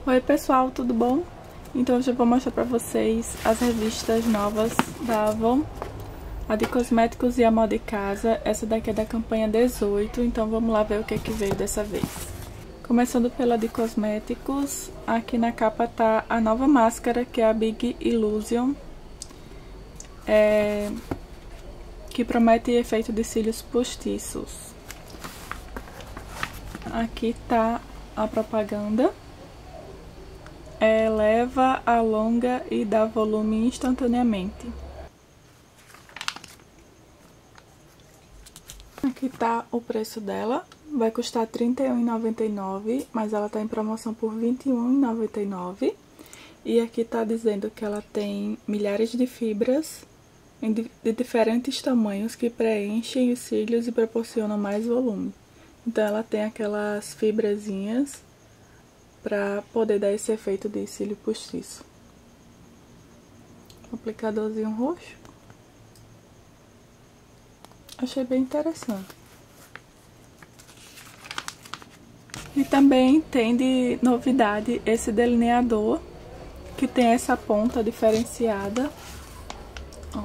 Oi pessoal, tudo bom? Então hoje eu vou mostrar pra vocês as revistas novas da Avon, a de cosméticos e a moda de casa. Essa daqui é da campanha 18, então vamos lá ver o que veio dessa vez. Começando pela de cosméticos, aqui na capa tá a nova máscara, que é a Big Illusion, que promete efeito de cílios postiços. Aqui tá a propaganda. Leva, alonga e dá volume instantaneamente. Aqui tá o preço dela. Vai custar R$ 31,99, mas ela tá em promoção por R$ 21,99. E aqui tá dizendo que ela tem milhares de fibras de diferentes tamanhos que preenchem os cílios e proporcionam mais volume. Então ela tem aquelas fibrazinhas para poder dar esse efeito de cílio postiço. Aplicadorzinho roxo. Achei bem interessante. E também tem de novidade esse delineador, que tem essa ponta diferenciada. Ó.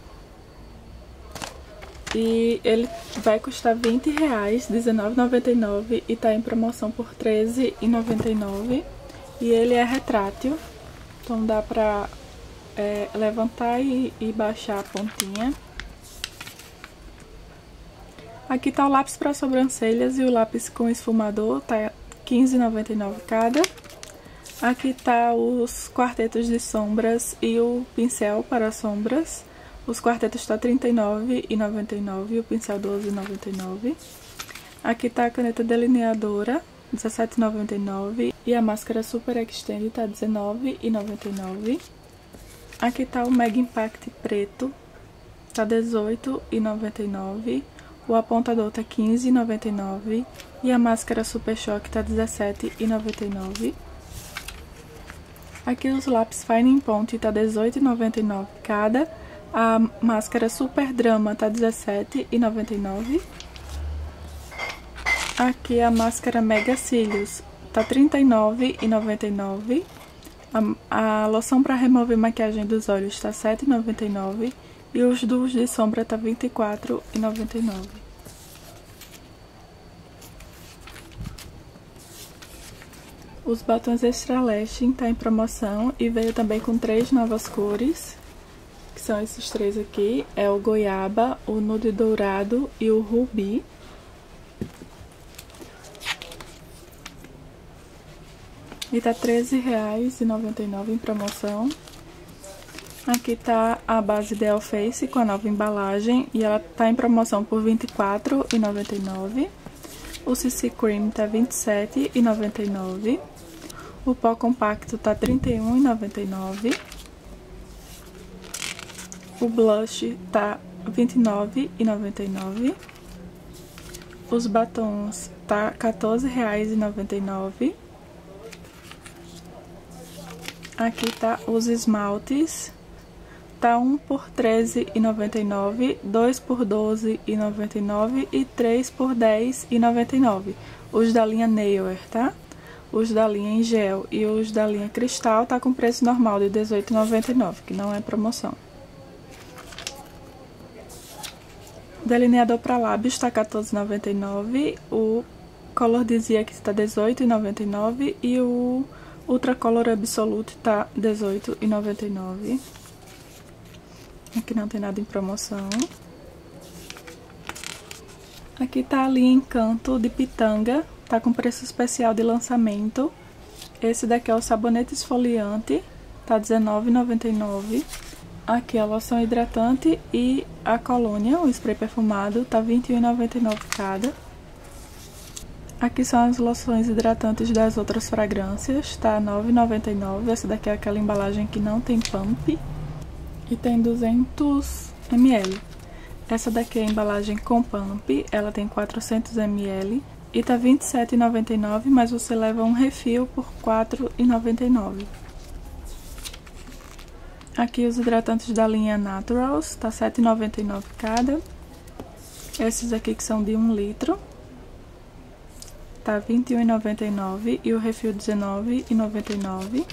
E ele vai custar R$20, R$19,99, e tá em promoção por R$13,99. E ele é retrátil, então dá pra levantar e baixar a pontinha. Aqui tá o lápis para sobrancelhas e o lápis com esfumador, tá R$15,99 cada. Aqui tá os quartetos de sombras e o pincel para sombras. Os quartetos tá R$39,99 e o pincel R$12,99. Aqui tá a caneta delineadora, R$17,99, e a máscara Super Extend tá R$19,99. Aqui tá o Mega Impact preto, tá R$18,99. O apontador tá R$15,99 e a máscara Super Choque tá R$17,99. Aqui os lápis Fine Point tá R$18,99 cada. A máscara Super Drama tá R$17,99. Aqui a máscara Mega Cílios tá R$39,99. A loção para remover maquiagem dos olhos tá R$7,99. E os duos de sombra tá R$24,99. Os batons Extra Lasting tá em promoção e veio também com 3 novas cores, que são esses 3 aqui. É o goiaba, o nude dourado e o rubi. E tá R$13,99 em promoção. Aqui tá a base Ideal Face com a nova embalagem e ela tá em promoção por R$24,99. O CC Cream tá R$27,99. O pó compacto tá R$31,99. O blush tá R$29,99. Os batons tá R$14,99. Aqui tá os esmaltes. Tá 1 por R$13,99, 2 por R$12,99 e 3 por R$10,99. Os da linha Nailwear, tá? Os da linha em gel e os da linha cristal tá com preço normal de R$18,99, que não é promoção. O delineador para lábios tá R$14,99, o Color Dizia que tá R$18,99 e o Ultra Color Absolute tá R$18,99. Aqui não tem nada em promoção. Aqui tá a linha Encanto de Pitanga, tá com preço especial de lançamento. Esse daqui é o sabonete esfoliante, tá R$19,99. Aqui a loção hidratante e a colônia, o spray perfumado, tá R$21,99 cada. Aqui são as loções hidratantes das outras fragrâncias, tá R$9,99. Essa daqui é aquela embalagem que não tem pump e tem 200 ml. Essa daqui é a embalagem com pump, ela tem 400 ml e tá R$27,99, mas você leva um refil por R$4,99. Aqui os hidratantes da linha Naturals, tá R$7,99 cada. Esses aqui que são de 1 litro. tá R$ 21,99 e o refil R$ 19,99.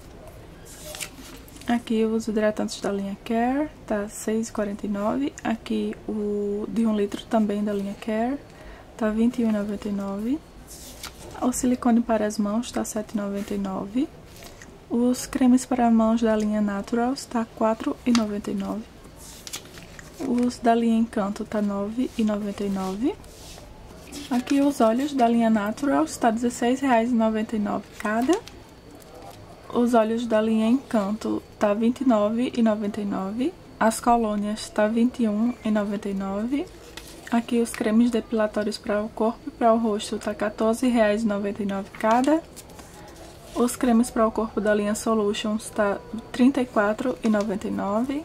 Aqui os hidratantes da linha Care, tá R$ 6,49. Aqui o de 1 litro também da linha Care, tá R$ 21,99. O silicone para as mãos tá R$ 7,99. Os cremes para mãos da linha Naturals tá R$ 4,99. Os da linha Encanto tá R$ 9,99. Aqui os óleos da linha Naturals tá R$ 16,99 cada. Os óleos da linha Encanto tá R$ 29,99. As colônias tá R$ 21,99. Aqui os cremes depilatórios para o corpo e para o rosto tá R$ 14,99 cada. Os cremes para o corpo da linha Solutions tá R$ 34,99.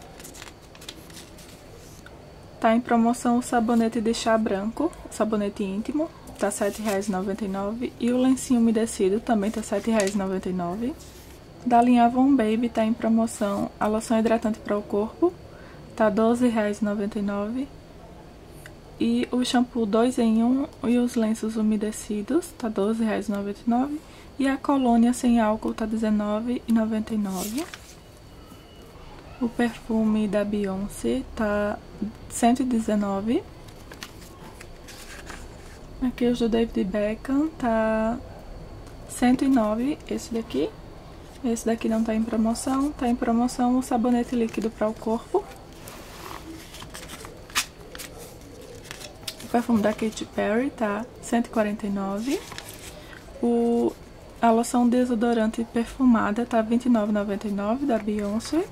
Tá em promoção o sabonete de chá branco, sabonete íntimo, tá R$ 7,99. E o lencinho umedecido também tá R$ 7,99. Da linha Avon Baby tá em promoção a loção hidratante para o corpo, tá R$ 12,99. E o shampoo 2 em 1 e os lenços umedecidos tá R$ 12,99. E a colônia sem álcool tá R$ 19,99. O perfume da Beyoncé tá R$ 119. Aqui os do David Beckham tá R$ 109, esse daqui. Esse daqui não tá em promoção. Tá em promoção o sabonete líquido para o corpo. O perfume da Katy Perry tá R$ 149. A loção desodorante perfumada tá R$ 29,99 da Beyoncé.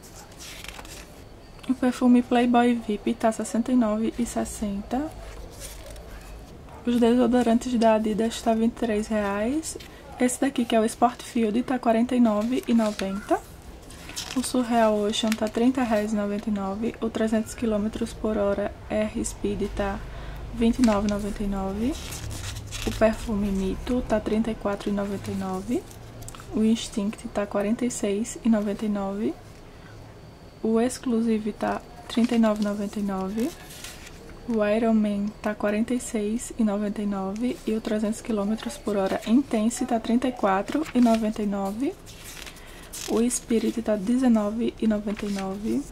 O perfume Playboy VIP tá R$ 69,60. Os desodorantes da Adidas tá R$ 23,00. Esse daqui, que é o Sportfield, tá R$ 49,90. O Surreal Ocean tá R$ 30,99. O 300 km por hora R Speed tá R$ 29,99. O perfume Mito tá R$ 34,99. O Instinct tá R$ 46,99. O Exclusive tá R$ 39,99. O Iron Man tá R$ 46,99. E o 300 km por hora Intense tá R$ 34,99. O Spirit tá R$ 19,99.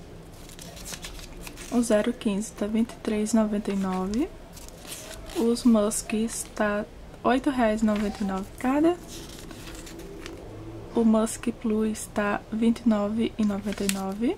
O 015 tá R$ 23,99. Os Musks tá R$ 8,99 cada. O Musk Plus tá R$ 29,99.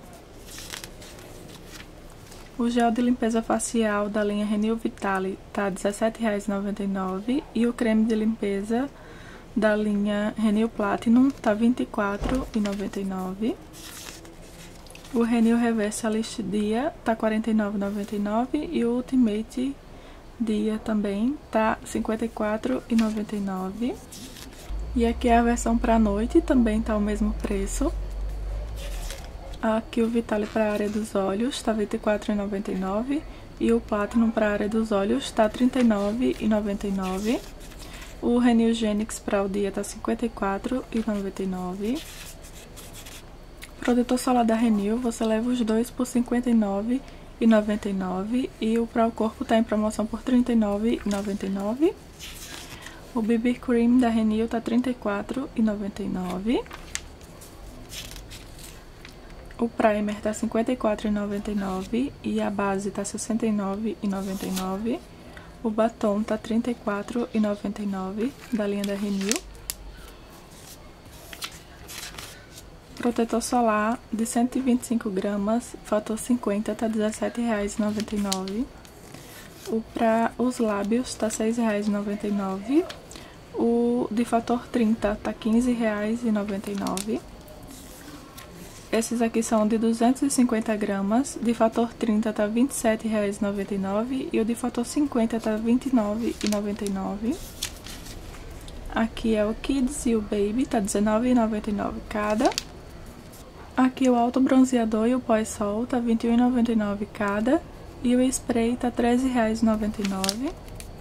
O gel de limpeza facial da linha Renew Vitale tá R$ 17,99. E o creme de limpeza da linha Renew Platinum tá R$ 24,99. O Renew Reversalist Dia tá R$ 49,99. E o Ultimate Dia também tá R$ 54,99. E aqui é a versão para noite, também tá o mesmo preço. Aqui o Vitale para a área dos olhos tá R$ 24,99. E o Platinum para a área dos olhos tá R$ 39,99. O Renew Genix para o dia tá R$ 54,99. Protetor solar da Renew, você leva os dois por R$ 59,99. E o para o corpo tá em promoção por R$ 39,99. O BB Cream da Renew tá R$ 34,99. O primer tá R$ 54,99 e a base tá R$ 69,99. O batom tá R$ 34,99 da linha da Renew. Protetor solar de 125 gramas, fator 50, tá R$ 17,99. O para os lábios tá R$ 6,99. O de fator 30 tá R$ 15,99. Esses aqui são de 250 gramas, de fator 30 tá R$ 27,99 e o de fator 50 tá R$ 29,99. Aqui é o Kids e o Baby, tá R$ 19,99 cada. Aqui o auto bronzeador e o pós-sol tá R$ 21,99 cada. E o spray tá R$ 13,99.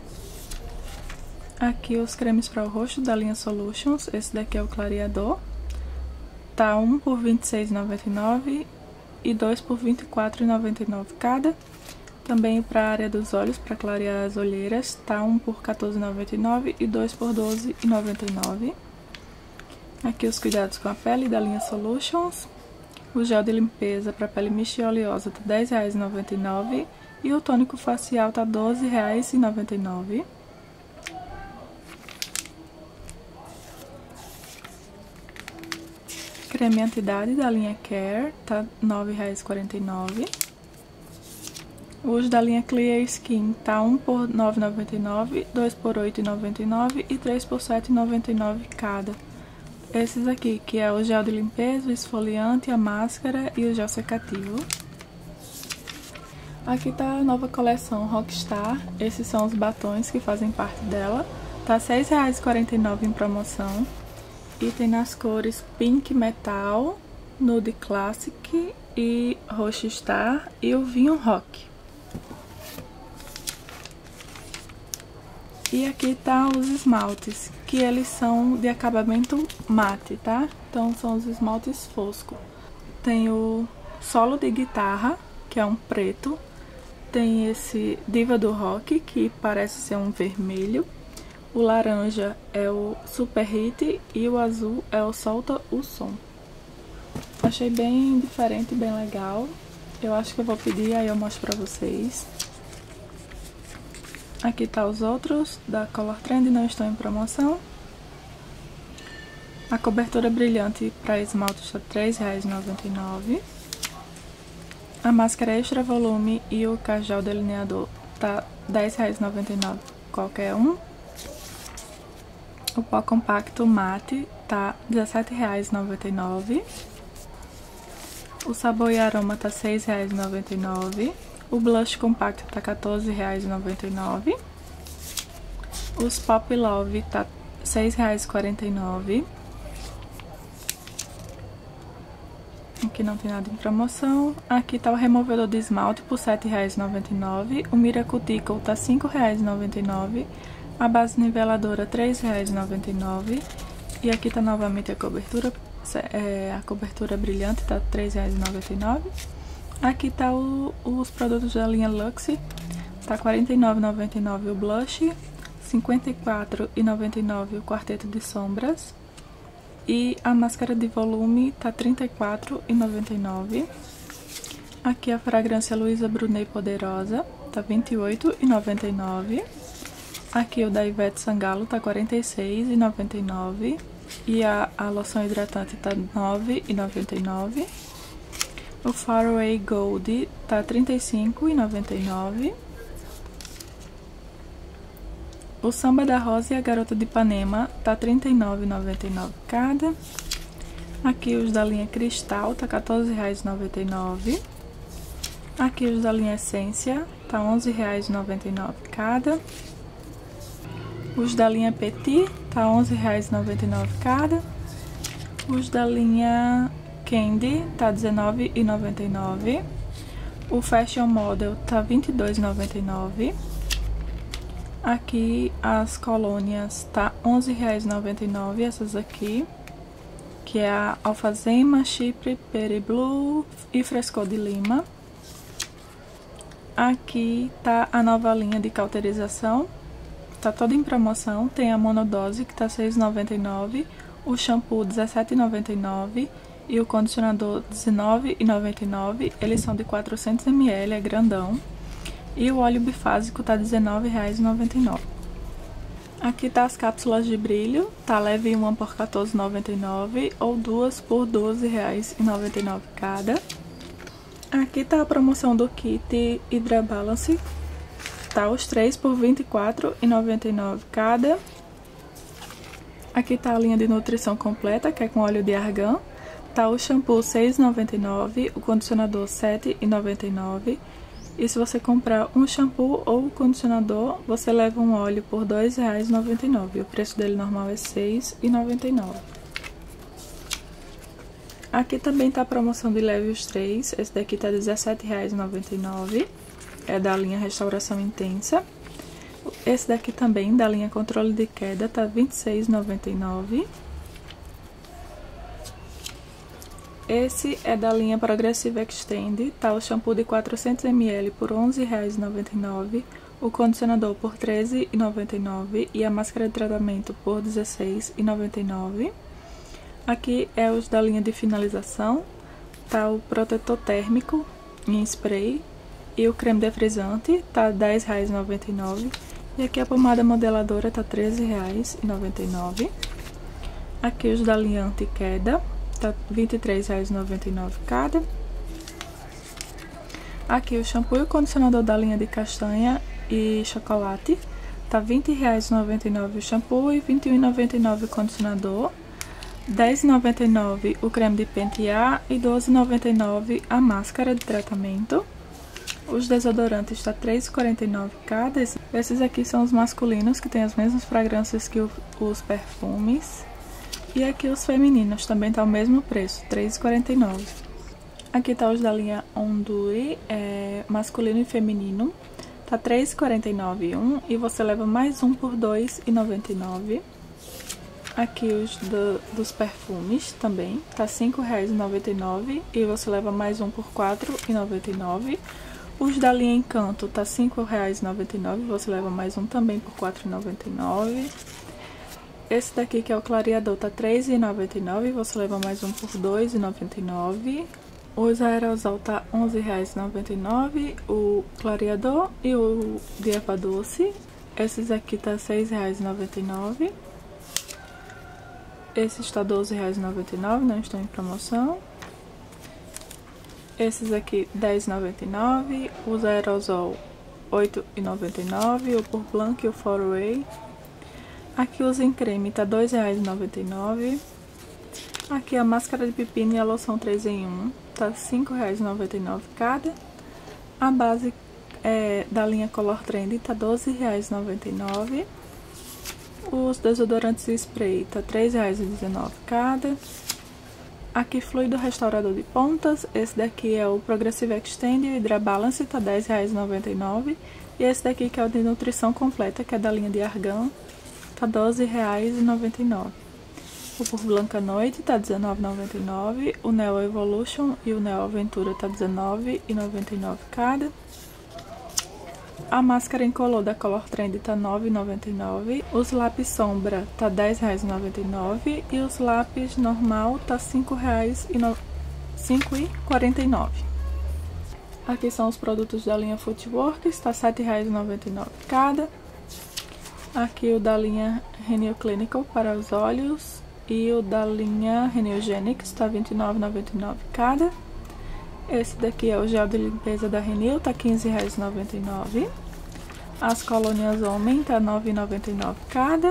Aqui os cremes para o rosto da linha Solutions, esse daqui é o clareador. Tá um por R$ 26,99 e dois por R$ 24,99 cada. Também para a área dos olhos, para clarear as olheiras, tá um por R$14,99 e dois por R$12,99. Aqui os cuidados com a pele da linha Solutions. O gel de limpeza para pele mista e oleosa tá R$10,99 e o tônico facial tá R$12,99. Creme anti-idade da linha Care tá R$9,49. Os da linha Clear Skin tá um por R$9,99, dois por R$8,99 e três por R$7,99 cada. Esses aqui, que é o gel de limpeza, o esfoliante, a máscara e o gel secativo. Aqui tá a nova coleção Rockstar. Esses são os batons que fazem parte dela. Tá R$6,49 em promoção. E tem nas cores Pink Metal, Nude Classic e Roxo Star e o vinho Rock. E aqui tá os esmaltes, que eles são de acabamento mate, tá? Então são os esmaltes fosco. Tem o solo de guitarra, que é um preto. Tem esse Diva do Rock, que parece ser um vermelho. O laranja é o Super Hit e o azul é o Solta o Som. Achei bem diferente, bem legal. Eu acho que eu vou pedir, aí eu mostro pra vocês. Aqui tá os outros da Color Trend, não estão em promoção. A cobertura brilhante para esmalte está R$3,99. A máscara extra volume e o cajal delineador tá R$10,99 qualquer um. O pó compacto mate tá R$17,99. O sabor e aroma tá R$6,99. O blush compacto tá R$14,99. Os Pop Love tá R$6,49. Aqui não tem nada em promoção. Aqui tá o removedor de esmalte por R$7,99. O Mira Cuticle tá R$5,99. A base niveladora R$3,99. E aqui tá novamente a cobertura brilhante, tá R$3,99. Aqui tá os produtos da linha Luxe, tá R$49,99 o blush, R$54,99 o quarteto de sombras. E a máscara de volume tá R$34,99. Aqui a fragrância Luisa Brunet Poderosa, tá R$28,99. Aqui o da Ivete Sangalo tá R$46,99. E a loção hidratante tá R$9,99. O Faraway Gold tá R$35,99. O Samba da Rosa e a Garota de Ipanema tá R$39,99 cada. Aqui os da linha Cristal tá R$14,99. Aqui os da linha Essência tá R$11,99 cada. Os da linha Petit tá R$11,99 cada. Os da linha Candy tá R$19,99. O Fashion Model tá R$22,99. Aqui as colônias tá R$11,99, essas aqui, que é a Alfazema, Chipre, Peri Blue e Frescor de Lima. Aqui tá a nova linha de cauterização, tá toda em promoção. Tem a monodose que tá R$6,99, o shampoo R$17,99 e o condicionador R$19,99. Eles são de 400 ml, é grandão. E o óleo bifásico tá R$19,99. Aqui tá as cápsulas de brilho, tá leve uma por R$14,99 ou duas por R$12,99 cada. Aqui tá a promoção do kit Hydra Balance, tá os 3 por R$24,99 cada. Aqui tá a linha de nutrição completa, que é com óleo de argan. Tá o shampoo R$6,99, o condicionador R$7,99. E se você comprar um shampoo ou um condicionador, você leva um óleo por R$2,99. O preço dele normal é R$6,99. Aqui também tá a promoção de leve os 3. Esse daqui tá R$17,99. É da linha Restauração Intensa. Esse daqui também, da linha Controle de Queda, tá R$26,99. Esse é da linha Progressive Extend, tá? O shampoo de 400 ml por R$ 11,99, o condicionador por R$ 13,99 e a máscara de tratamento por R$ 16,99. Aqui é os da linha de finalização, tá? O protetor térmico em spray e o creme defrisante, tá? R$ 10,99. E aqui a pomada modeladora tá R$ 13,99. Aqui os da linha anti-queda, tá R$ 23,99 cada. Aqui o shampoo e o condicionador da linha de castanha e chocolate, tá R$ 20,99 o shampoo e R$ 21,99 o condicionador. R$ 10,99 o creme de pentear e R$ 12,99 a máscara de tratamento. Os desodorantes tá R$ 3,49 cada. Esses aqui são os masculinos, que tem as mesmas fragrâncias que os perfumes. E aqui os femininos também tá o mesmo preço, R$ 3,49. Aqui tá os da linha Ondure, masculino e feminino. Tá R$ 3,49 um e você leva mais um por R$ 2,99. Aqui os dos perfumes também, tá R$ 5,99 e você leva mais um por R$ 4,99. Os da linha Encanto tá R$ 5,99, você leva mais um também por R$ 4,99. Esse daqui que é o clareador tá R$ 3,99 e você leva mais um por R$ 2,99. Os aerosol tá R$ 11,99, o clareador e o de erva doce. Esses aqui tá R$ 6,99. Esses tá R$ 12,99, não estão em promoção. Esses aqui R$ 10,99, os aerosol R$ 8,99, o Pur Blanc e o 4-Way. Aqui os em creme tá R$ 2,99. Aqui a máscara de pepino e a loção 3 em 1, tá R$ 5,99 cada. A base da linha Color Trend tá R$ 12,99. Os desodorantes spray tá R$ 3,19 cada. Aqui fluido restaurador de pontas, esse daqui é o Progressive Extend e o Hydra Balance, tá R$ 10,99. E esse daqui que é o de nutrição completa, que é da linha de Argan, tá R$ 12,99. O Pur Blanca Noite tá R$ 19,99. O Neo Evolution e o Neo Aventura tá R$ 19,99 cada. A máscara incolor da Color Trend tá R$ 9,99. Os lápis sombra tá R$ 10,99. E os lápis normal tá R$ 5,49. Aqui são os produtos da linha Footworks, tá R$ 7,99 cada. Aqui o da linha Renew Clinical para os olhos. E o da linha Renew Genix tá R$ 29,99 cada. Esse daqui é o gel de limpeza da Renew, tá R$ 15,99. As colônias homem tá R$ 9,99 cada.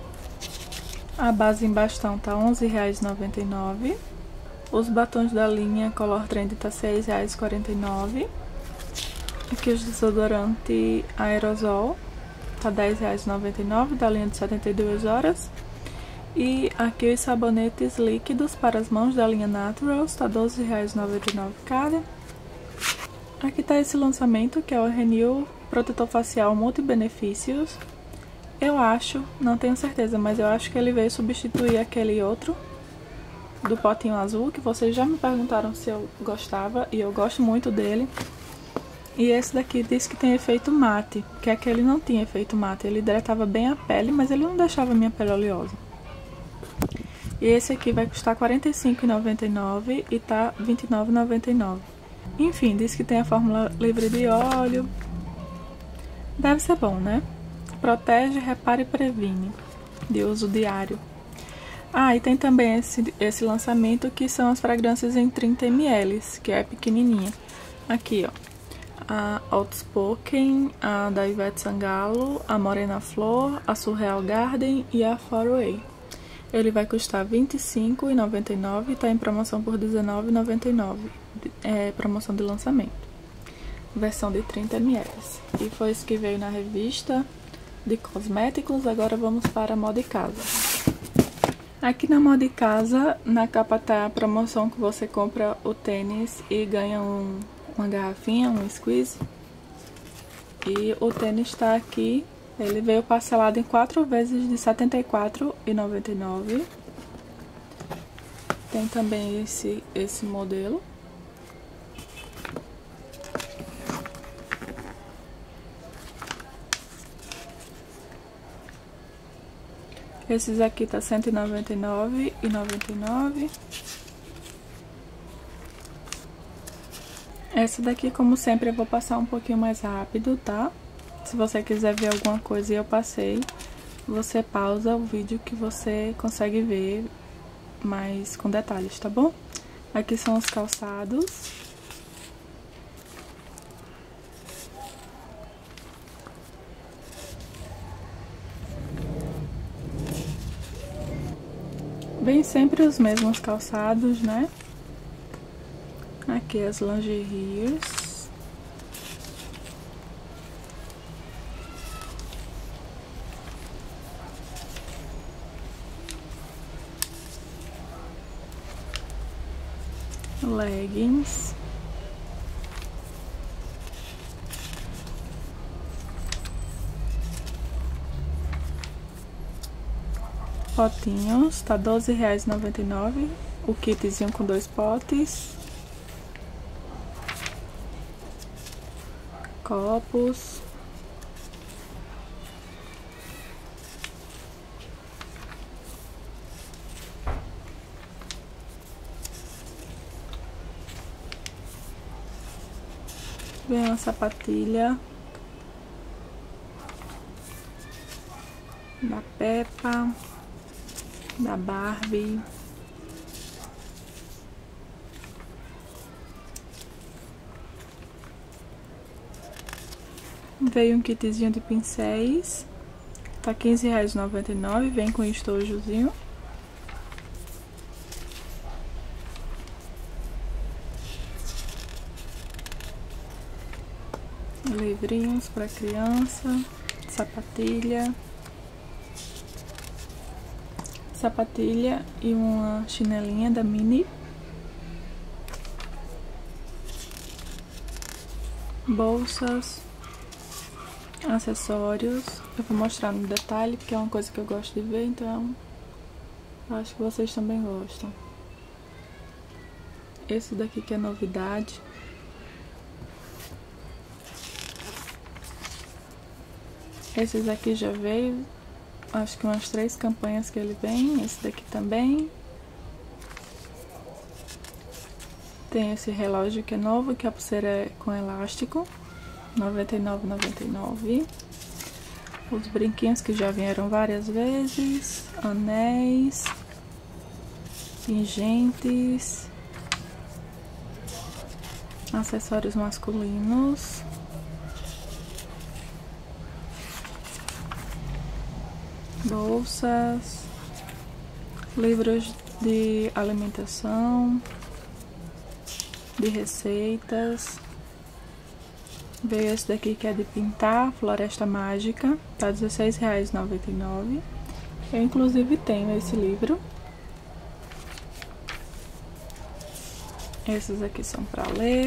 A base em bastão tá R$ 11,99. Os batons da linha Color Trend tá R$ 6,49. Aqui os desodorante aerosol tá R$ 10,99 da linha de 72 horas. E aqui os sabonetes líquidos para as mãos da linha Naturals, tá R$ 12,99 cada. Aqui tá esse lançamento, que é o Renew Protetor Facial Multibenefícios. Eu acho, não tenho certeza, mas eu acho que ele veio substituir aquele outro do potinho azul, que vocês já me perguntaram se eu gostava, e eu gosto muito dele. E esse daqui diz que tem efeito mate, que aquele não tinha efeito mate, ele hidratava bem a pele, mas ele não deixava a minha pele oleosa. E esse aqui vai custar R$ 45,99 e tá R$ 29,99. Enfim, diz que tem a fórmula livre de óleo. Deve ser bom, né? Protege, repara e previne, de uso diário. Ah, e tem também esse lançamento, que são as fragrâncias em 30 ml, que é pequenininha. Aqui, ó. A Outspoken, a da Ivete Sangalo, a Morena Flor, a Surreal Garden e a 4-Way. Ele vai custar R$ 25,99 e tá em promoção por R$ 19,99. Promoção de lançamento. Versão de 30 ml. E foi isso que veio na revista de cosméticos. Agora vamos para a Moda e Casa. Aqui na Moda e Casa, na capa tá a promoção que você compra o tênis e ganha uma garrafinha, um squeeze. E o tênis tá aqui. Ele veio parcelado em 4 vezes de R$ 74,99. Tem também esse modelo. Esses aqui tá R$ 199,99. Essa daqui, como sempre, eu vou passar um pouquinho mais rápido, tá? Se você quiser ver alguma coisa e eu passei, você pausa o vídeo que você consegue ver mais com detalhes, tá bom? Aqui são os calçados. Bem, sempre os mesmos calçados, né? Aqui as lingeries. Leggings. Potinhos, tá R$ 12,99. O kitzinho com 2 potes. Copos. Vem uma sapatilha da Peppa, da Barbie. Veio um kitzinho de pincéis, tá R$ 15,99, vem com estojozinho. Livrinhos para criança, sapatilha e uma chinelinha da Mini. Bolsas, acessórios. Eu vou mostrar no detalhe porque é uma coisa que eu gosto de ver, então acho que vocês também gostam. Esse daqui que é novidade. Esses aqui já veio, acho que umas 3 campanhas que ele vem. Esse daqui também. Tem esse relógio que é novo, que a pulseira é com elástico, R$ 99,99. Os brinquinhos que já vieram várias vezes, anéis, pingentes, acessórios masculinos. Bolsas, livros de alimentação, de receitas. Veio esse daqui que é de pintar, Floresta Mágica, tá R$ 16,99. Eu inclusive tenho esse livro. Esses aqui são para ler.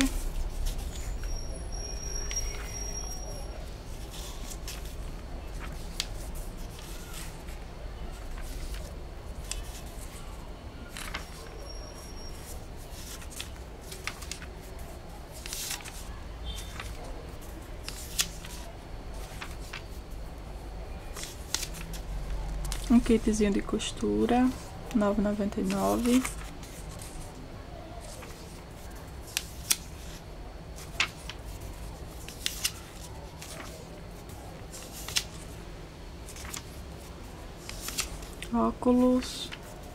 Um kitzinho de costura, R$ 9,99. Óculos,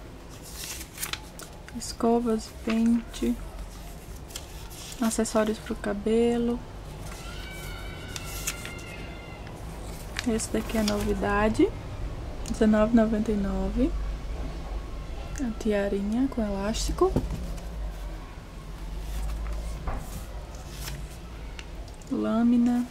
escovas, pente, acessórios para o cabelo. Esse daqui é novidade, R$ 19,99. A tiarinha com elástico. Lâmina.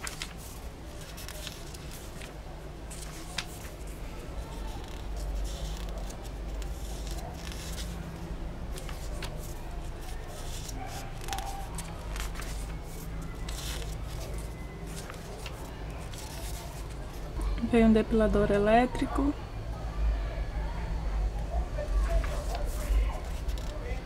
Veio um depilador elétrico.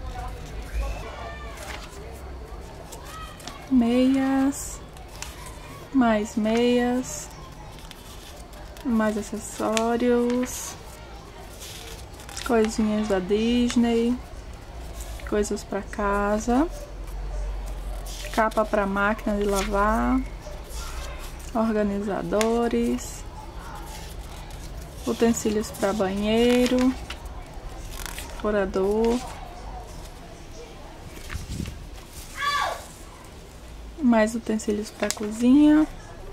Meias, mais meias, mais acessórios, coisinhas da Disney, coisas para casa, capa para máquina de lavar, organizadores, utensílios para banheiro, furador, mais utensílios para cozinha,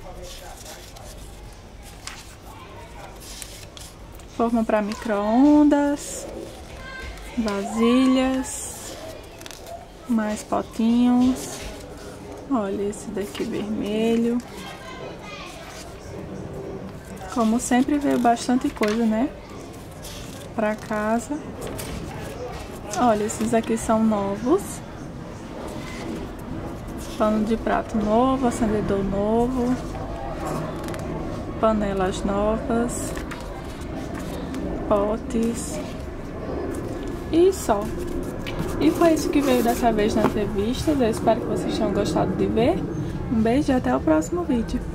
forma para micro-ondas, vasilhas, mais potinhos. Olha esse daqui vermelho. Como sempre, veio bastante coisa, né? Pra casa. Olha, esses aqui são novos. Pano de prato novo, acendedor novo, panelas novas, potes e só. E foi isso que veio dessa vez nas revistas. Eu espero que vocês tenham gostado de ver. Um beijo e até o próximo vídeo.